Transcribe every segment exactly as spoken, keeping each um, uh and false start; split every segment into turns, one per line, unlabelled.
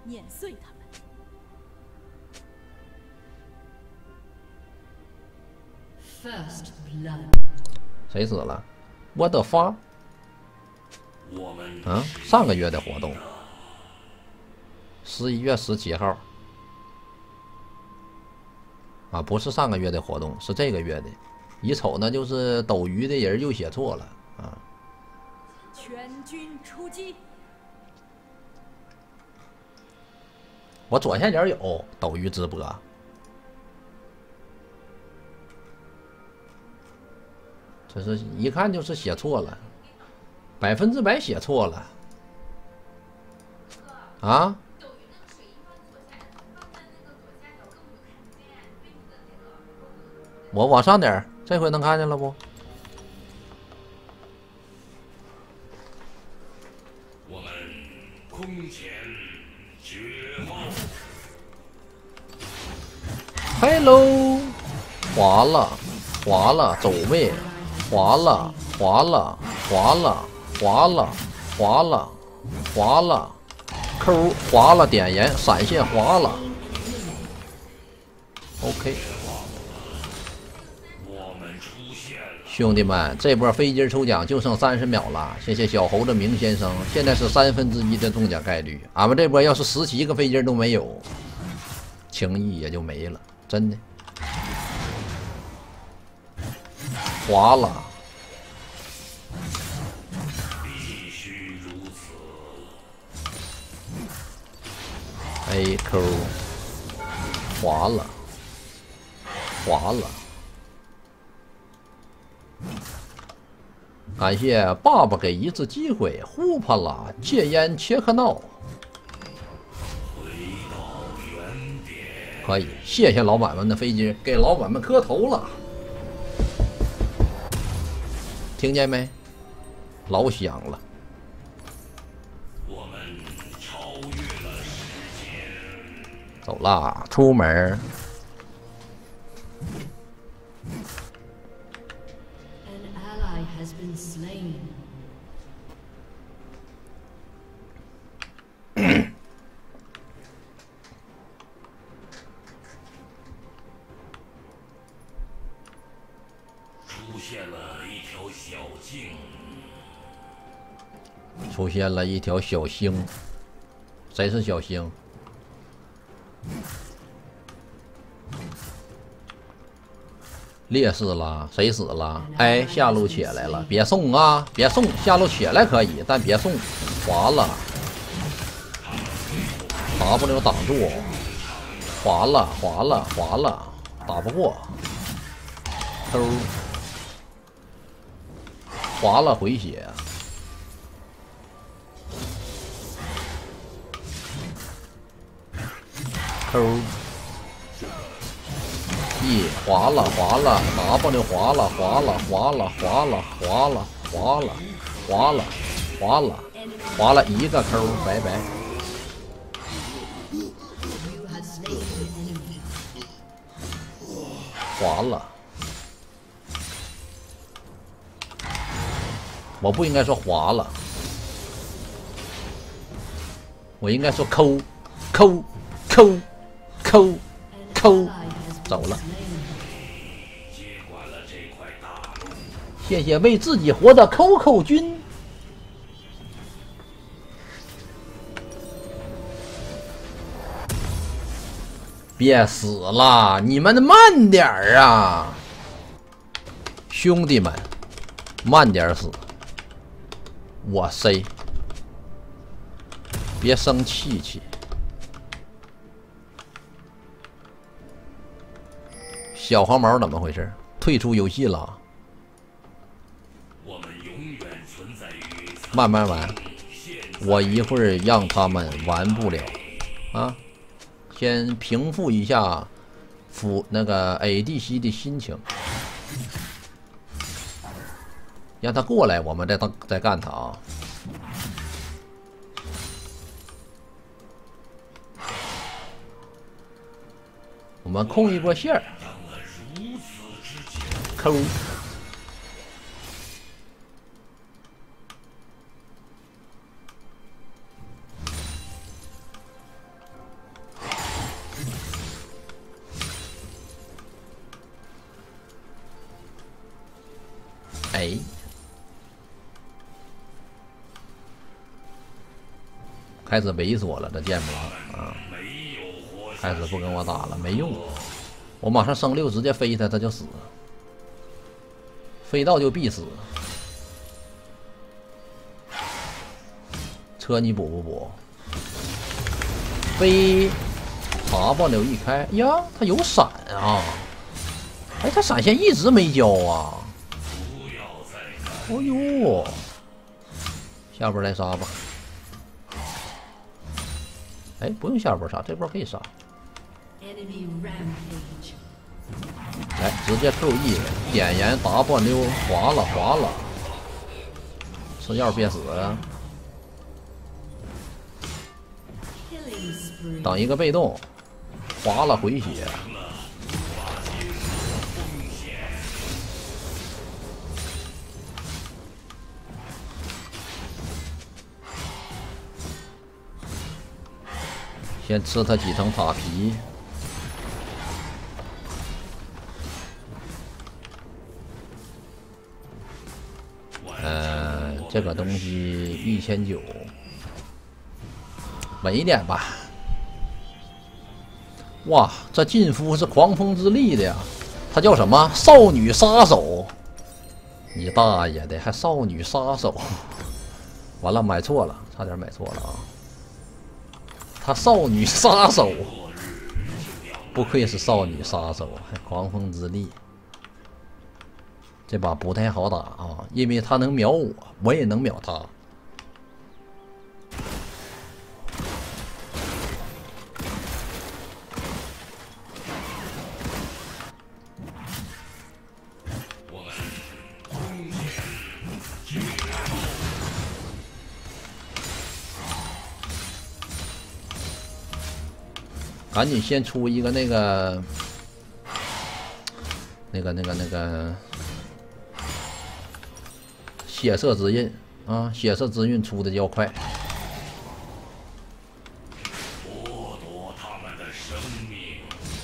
碾碎他们。First blood。谁死了？我的发。嗯，上个月的活动，十一月十七号。啊，不是上个月的活动，是这个月的。一瞅呢，就是斗鱼的人又写错了啊。全军出击！我左下角有斗鱼直播，这是一看就是写错了，百分之百写错了啊！我往上点，这回能看见了不？我们空前绝望。Hello， 滑了，滑了，走位，滑了，滑了，滑了，滑了，滑了，滑了，抠滑了，点燃，闪现滑了。OK。兄弟们，这波飞机抽奖就剩三十秒了，谢谢小猴子明先生。现在是三分之一的中奖概率，俺们这波要是十七个飞机都没有，轻易也就没了，真的。滑了，必须如此。A Q， 滑了，滑了。感谢爸爸给一次机会，呼啪啦戒烟切克闹。可以，谢谢老板们的飞机，给老板们磕头了。听见没？老响了。我们超越了时间。走啦，出门。Has been slain. 出现了一条小径，出现了一条小星。谁是小星？烈士了，谁死了？哎，下路起来了，别送啊，别送，下路起来可以，但别送，滑了 ，W 挡住，滑了，滑了，滑了，打不过，偷，滑了回血，偷。一滑了滑了 ，W 滑了滑了滑了滑了滑了滑了滑了滑了滑了一个抠，拜拜。滑了，我不应该说滑了，我应该说抠抠抠抠抠，走了。谢谢为自己活的 Coco 君。别死了，你们慢点儿啊，兄弟们，慢点死。我塞，别生气气。小黄毛怎么回事？退出游戏了？慢慢玩，我一会儿让他们玩不了啊！先平复一下辅那个 A D C 的心情，让他过来，我们再再干他啊！我们控一波线儿，抠。 哎，开始猥琐了，这剑魔啊，开始不跟我打了，没用。我马上升六，直接飞他，他就死，飞到就必死。车你补不补？飞，爬吧溜一开呀，他有闪啊！哎，他闪现一直没交啊！哦呦，下波来杀吧！哎，不用下波杀，这波可以杀。来，直接 Q E 点燃 W 滑了滑了，吃药别死。等一个被动，滑了回血。先吃他几层塔皮。嗯、呃，这个东西一千九，稳一点吧。哇，这劲夫是狂风之力的呀，他叫什么？少女杀手？你大爷的，还少女杀手？完了，买错了，差点买错了啊！他少女杀手，不愧是少女杀手，还狂风之力。这把不太好打啊，因为他能秒我，我也能秒他。赶紧先出一个那个，那个、那个、那个血色之印啊！血色之印出的较快。
剥夺他们的生命。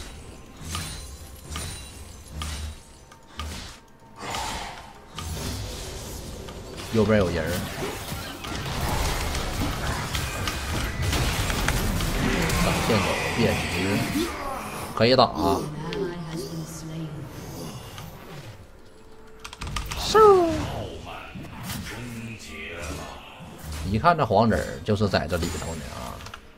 右边有人。挡线走，别急，可以打、啊。嗖！一看这黄子就是在这里头呢啊！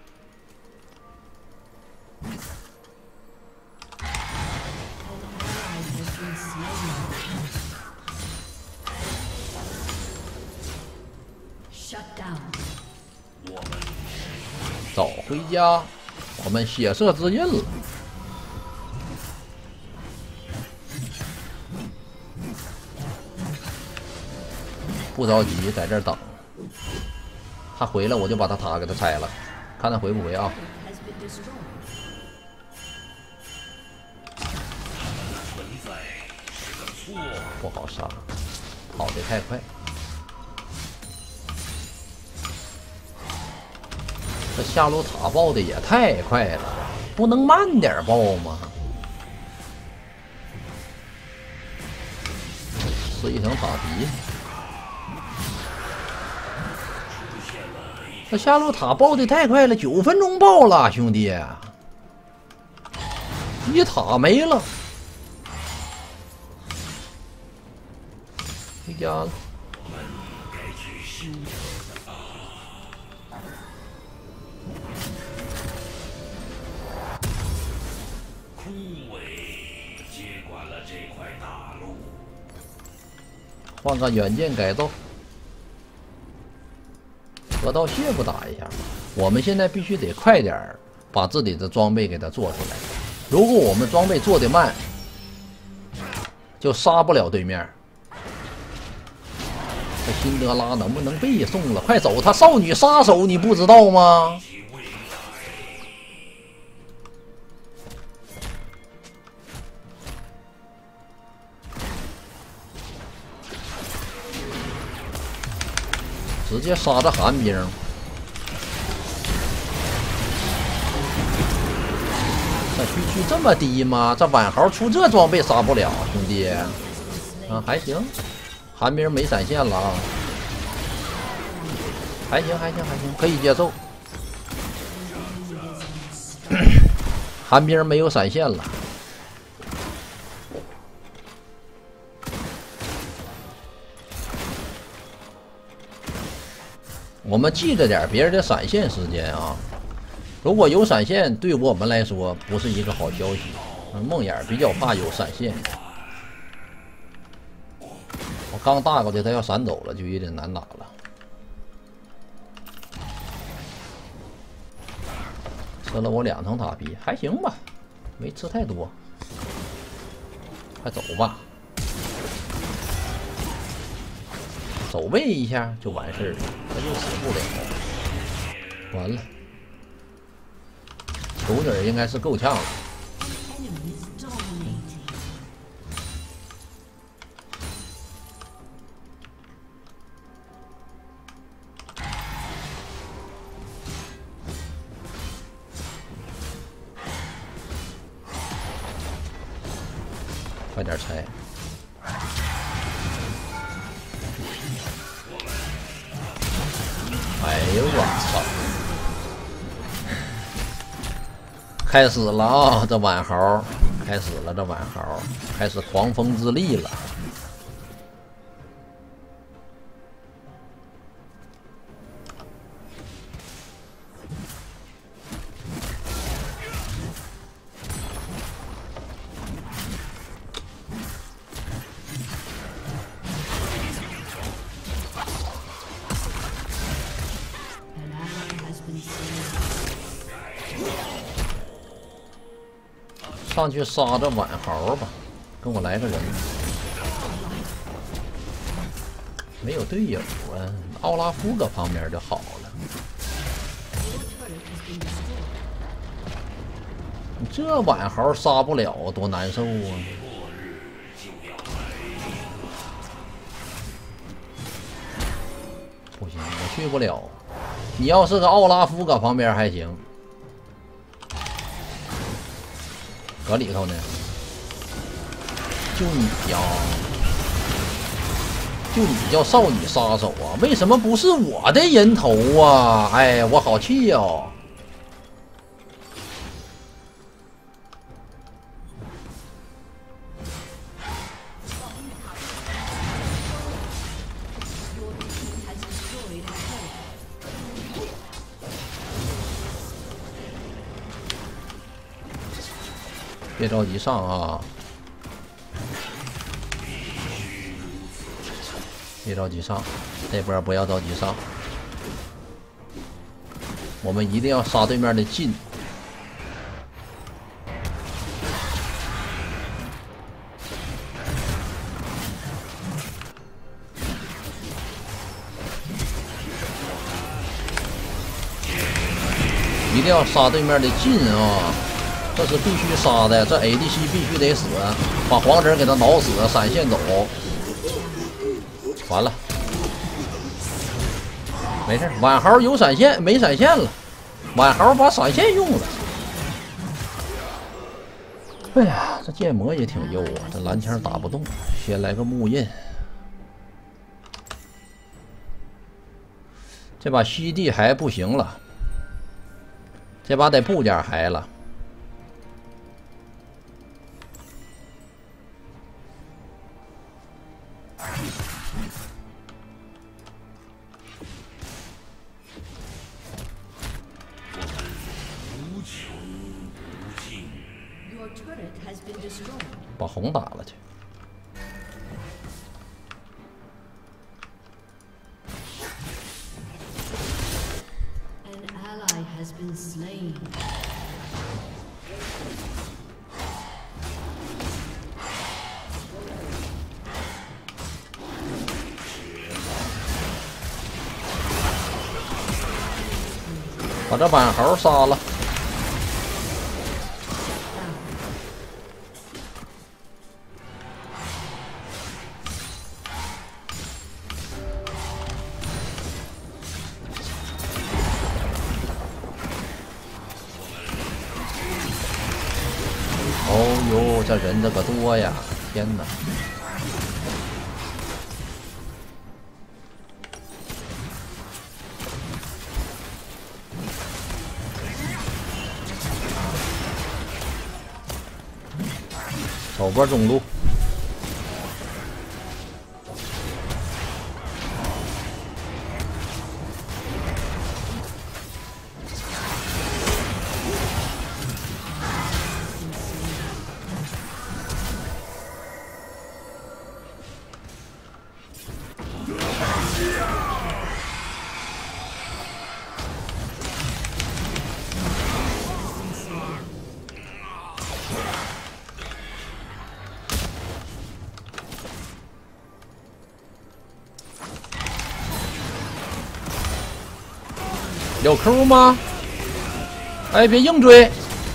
走回家，我们血色之印了。不着急，在这儿等。他回来我就把他塔给他拆了，看他回不回啊？不好杀，跑得太快。这下路塔爆的也太快了，不能慢点爆吗？是一层塔皮。这下路塔爆的太快了，九分钟爆了，兄弟，一塔没了，回家了。
枯萎接管了这块大陆。
换个远见改造。河道蟹不打一下，我们现在必须得快点儿把自己的装备给它做出来。如果我们装备做的慢，就杀不了对面。这辛德拉能不能背诵了？快走！他少女杀手，你不知道吗？直接杀这寒冰，这区区这么低吗？这晚豪出这装备杀不了，兄弟啊，还行， 寒冰没闪现了啊，还行还行还行，可以接受。寒冰没有闪现了。我们记着点别人的闪现时间啊，如果有闪现，对我们来说不是一个好消息。梦魇比较怕有闪现，我刚大过去，他要闪走了，就有点难打了。吃了我两层塔皮，还行吧，没吃太多，快走吧。走位一下就完事儿了，他就死不了。完了，球女应该是够呛了。快点拆！哎呦我操！开始了啊，这晚豪开始了，这晚豪开始狂风之力了。上去杀这晚豪吧，跟我来个人。没有队友啊，奥拉夫搁旁边就好了。你这晚豪杀不了，多难受啊！不行，我去不了。你要是个奥拉夫搁旁边还行。搁里头呢，就你呀，就你叫少女杀手啊？为什么不是我的人头啊？哎，我好气呀、哦！别着急上啊！别着急上，这波不要着急上，我们一定要杀对面的近。一定要杀对面的近啊！这是必须杀的，这 A D C 必须得死，把黄子给他挠死，闪现走。完了，没事，晚豪有闪现，没闪现了，晚豪把闪现用了。哎呀，这剑魔也挺优啊，这蓝枪打不动，先来个木印。这把西地还不行了，这把得布点还了。把红打了去。把这晚豪杀了。哦呦，这人这个多呀！天哪！ 走波中路。有 Q 吗？哎，别硬追！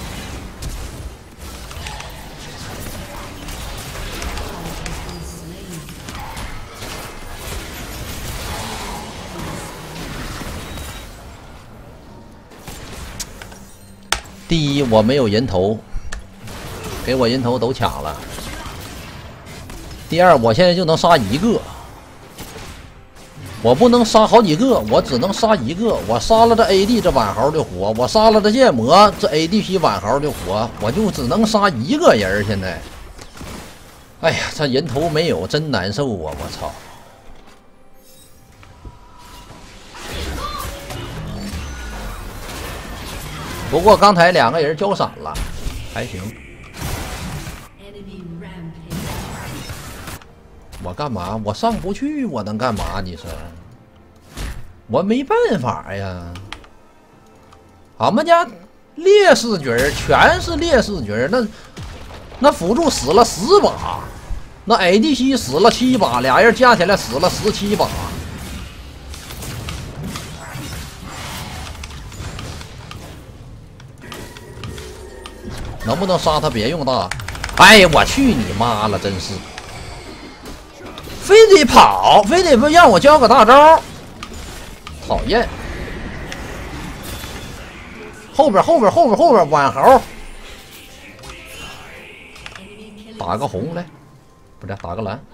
第一，我没有人头，给我人头都抢了。第二，我现在就能杀一个。 我不能杀好几个，我只能杀一个。我杀了这 A D 这晚豪就活，我杀了这剑魔这 A D P 晚豪就活，我就只能杀一个人。现在，哎呀，这人头没有，真难受啊！我操！不过刚才两个人交闪了，还行。我干嘛？我上不去，我能干嘛？你说，我没办法呀。俺们家劣势局全是劣势局，那那辅助死了十把，那 A D C 死了七把，俩人加起来死了十七把。能不能杀他？别用大！哎呀，我去你妈了，真是！ 非得跑，非得不让我教个大招，讨厌！后边后边后边后边晚豪，打个红来，不是打个蓝，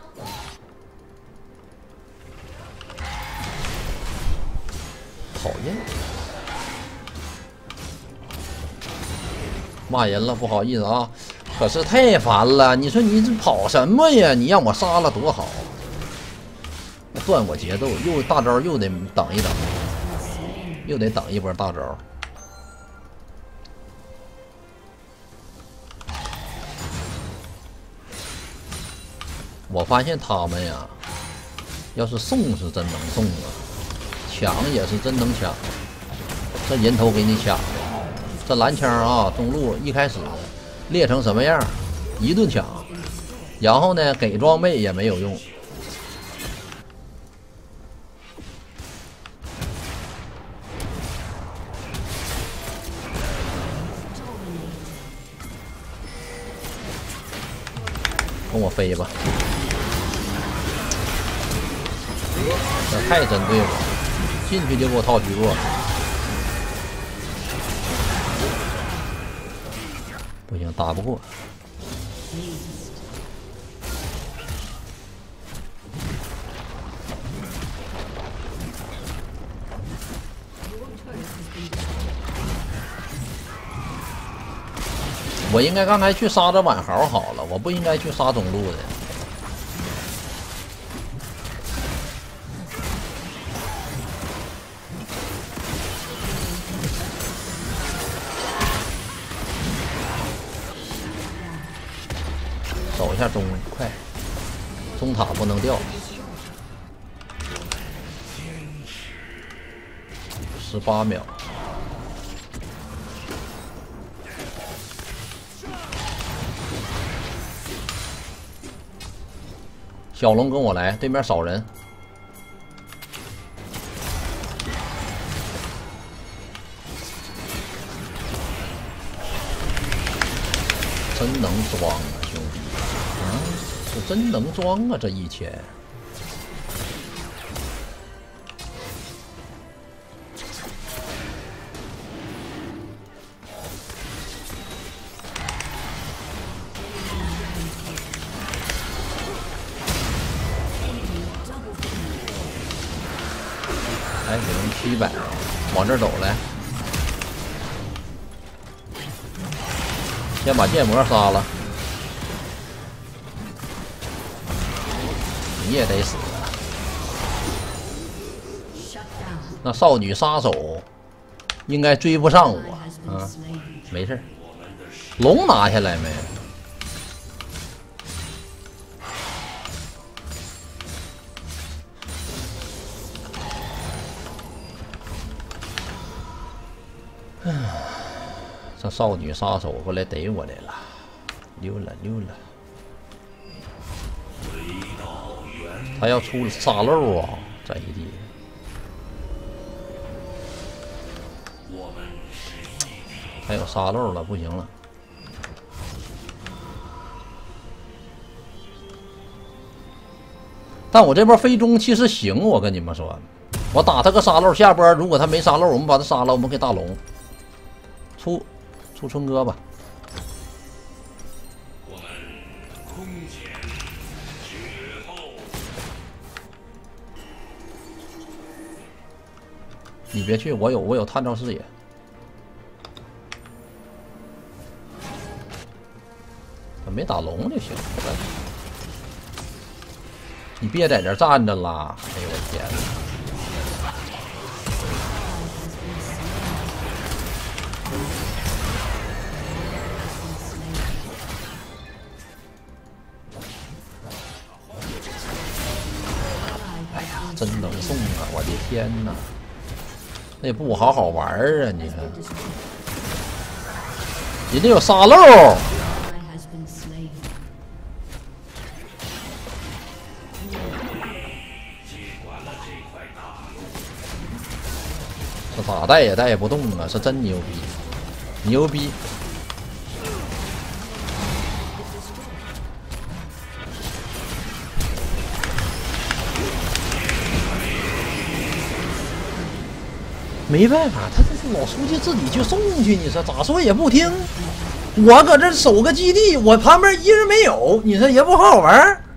讨厌！骂人了，不好意思啊，可是太烦了。你说你这跑什么呀？你让我杀了多好！ 断我节奏，又大招又得等一等，又得等一波大招。我发现他们呀，要是送是真能送啊，抢也是真能抢。这人头给你抢的，这蓝枪啊，中路一开始裂成什么样，一顿抢，然后呢给装备也没有用。 跟我飞吧！这太针对我，进去就给我套虚弱。不行，打不过。我应该刚才去杀这晚豪好了，我不应该去杀中路的。守一下中，快，中塔不能掉。十八秒。 小龙跟我来，对面少人。真能装啊，兄弟！啊，这真能装啊，这一千。还行，七百，往这儿走来，先把剑魔杀了。 也得死。那少女杀手应该追不上我啊，没事。龙拿下来没？这少女杀手过来逮我来了，溜了溜了。他要出沙漏啊，这一地。还有沙漏了，不行了。但我这波飞中其实行，我跟你们说，我打他个沙漏，下波如果他没沙漏，我们把他杀了，我们给大龙出出春哥吧。
我们空前绝后。
你别去，我有我有探照视野。没打龙就行，你别在这站着了！哎呦我天哪！哎呀，真能送啊！我的天哪，那也不好好玩啊！你看，人家有沙漏。这咋带也带不动啊！是真牛逼，牛逼！没办法，他这是老书记自己去送去，你说咋说也不听。我搁这守个基地，我旁边一人没有，你说也不好好玩。